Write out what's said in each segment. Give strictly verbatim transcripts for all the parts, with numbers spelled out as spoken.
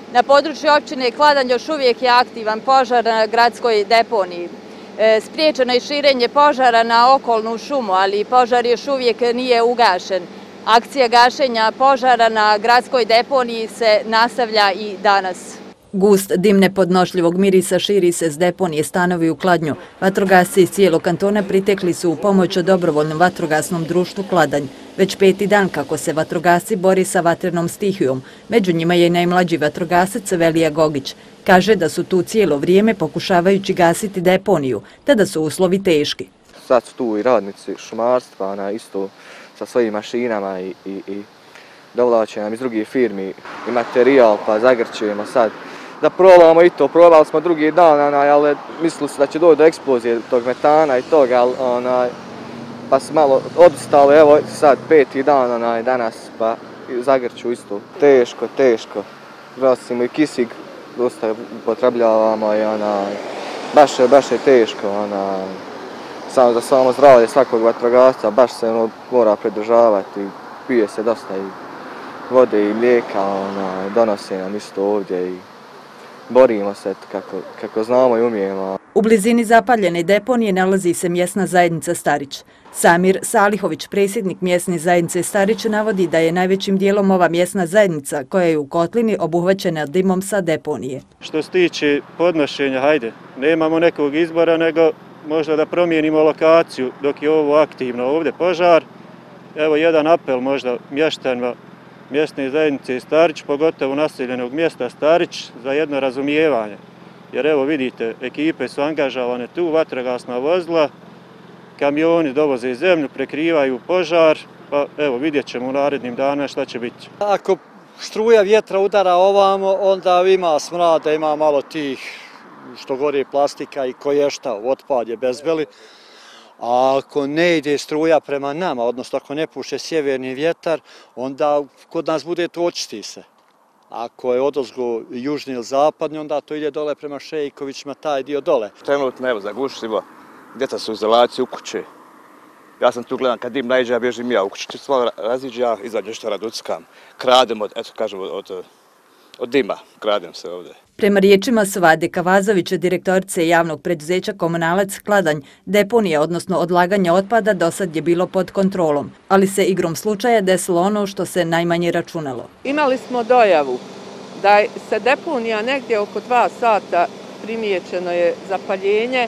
Na području općine Kladanj još uvijek je aktivan požar na gradskoj deponiji. Spriječeno je širenje požara na okolnu šumu, ali požar još uvijek nije ugašen. Akcija gašenja požara na gradskoj deponiji se nastavlja i danas. Gust dim nepodnošljivog mirisa širi se s deponije Stanovi u Kladnju. Vatrogasci iz cijelog kantona pritekli su u pomoć dobrovoljnom vatrogasnom društvu Kladanj. Već peti dan kako se vatrogasci bori sa vatrenom stihijom. Među njima je i najmlađi vatrogasac Velija Gogić. Kaže da su tu cijelo vrijeme pokušavajući gasiti deponiju, te da su uslovi teški. Sad su tu i radnici šumarstva, ona isto sa svojim mašinama i, i, i dovlače nam iz drugih firmi i materijal, pa zagrćujemo sad. Da probamo i to, probali smo drugi dan, onaj, ali mislili su da će doći do eksplozije tog metana i toga, ali onaj, pa su malo odustali, evo sad peti dan onaj, danas, pa zagrću isto. Teško, teško. Grasimo i kisik, dosta upotrebljavamo i onaj, baš je, baš je teško. Onaj, samo za samo zdravlje svakog vatrogasca, baš se ono, mora pridržavati, pije se dosta i vode i mlijeka, onaj, donose nam isto ovdje i borimo se kako, kako znamo i umijemo. U blizini zapaljene deponije nalazi se mjesna zajednica Starić. Samir Salihović, predsjednik mjesne zajednice Starić, navodi da je najvećim dijelom ova mjesna zajednica koja je u kotlini obuhvaćena dimom sa deponije. Što se tiče podnošenja, hajde, nemamo nekog izbora nego možda da promijenimo lokaciju dok je ovo aktivno ovdje požar. Evo jedan apel možda mještanima mjesne zajednice Starić, pogotovo naseljenog mjesta Starić, za jedno razumijevanje. Jer evo vidite, ekipe su angažovane tu, vatrogasna vozila, kamioni dovoze zemlju, prekrivaju požar, pa evo vidjet ćemo u narednim dana šta će biti. Ako struja vjetra udara ovamo, onda ima smrada, ima malo tih što gori plastika i koješta, otpad je bezbeli. A ako ne ide struja prema nama, odnosno ako ne puše sjeverni vjetar, onda kod nas bude to očisti se. Ako je odozgo južni ili zapadni, onda to ide dole prema Šejkovićima, taj dio dole. Trenutno, evo, zagušljivo, djeca su u izolaciji u kući. Ja sam tu gledam, kad dim najđe, ja bježim ja u kući, sva raziđe, ja izađem što raduckam. Kradem od, eto kažem, od, od dima, kradem se ovdje. Prema riječima Svade Kavazovića, direktorice javnog preduzeća Komunalac Kladanj, deponija, odnosno odlaganje otpada, dosad je bilo pod kontrolom, ali se igrom slučaja desilo ono što se najmanje računalo. Imali smo dojavu da se deponija negdje oko dva sata primijećeno je zapaljenje e,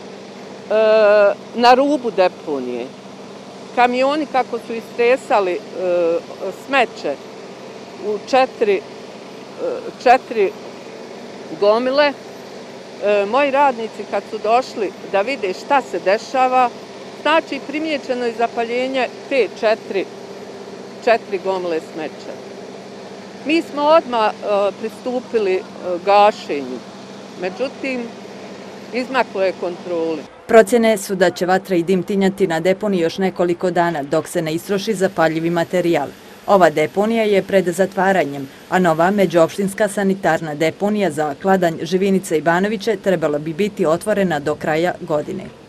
na rubu deponije. Kamioni kako su istresali e, smeće u četiri, e, četiri gomile, e, moji radnici kad su došli da vide šta se dešava, znači primijećeno je zapaljenje te četiri, četiri gomile smeća. Mi smo odmah e, pristupili e, gašenju, međutim izmaklo je kontroli. Procjene su da će vatra i dim tinjati na deponiji još nekoliko dana dok se ne istroši zapaljivi materijal. Ova deponija je pred zatvaranjem, a nova međuopštinska sanitarna deponija za Kladanj, Živinice i Banoviće trebala bi biti otvorena do kraja godine.